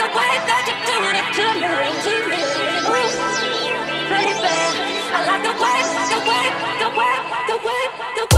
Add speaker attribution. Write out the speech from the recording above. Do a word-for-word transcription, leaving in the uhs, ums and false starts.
Speaker 1: the way that you do it to me, to me. Ooh, baby, I like the way, the way, the way, the way, the